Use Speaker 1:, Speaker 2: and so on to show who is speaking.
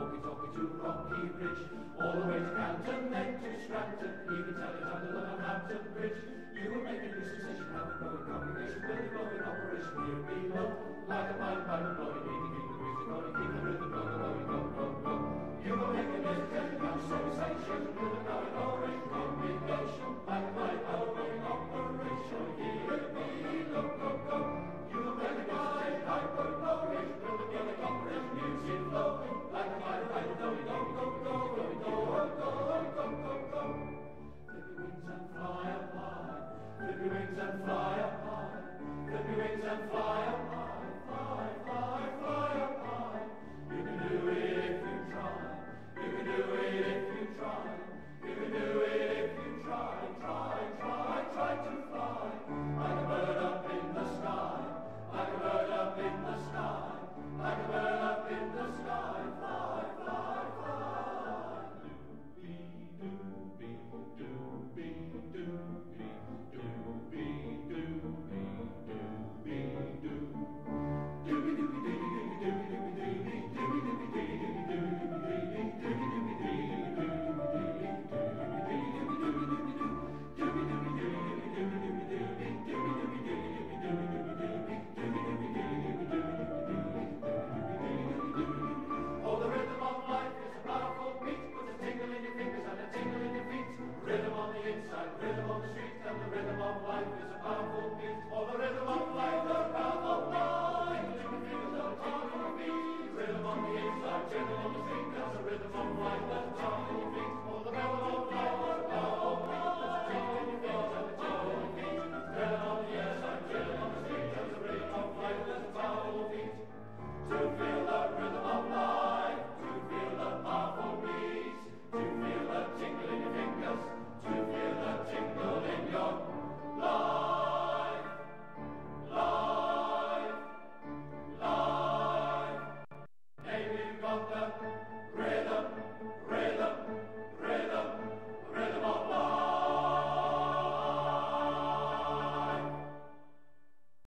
Speaker 1: walkie-talkie to Rocky Bridge, all the way to Canton, then to Scranton, even Teletype to London Bridge. You will make a new sensation, have a growing congregation, with a growing operation here below. Like a pipe, blowing, keep the music going, keep the rhythm going, go. You will make a new sensation, with a growing operation congregation, like a pipe, blowing operation here below, go. You will make a new pipe, blowing, with a growing operation music flowing, like a pipe, blowing, go. Flip your wings and fly up high. Flip your wings and fly up high. Flip your wings and fly up high.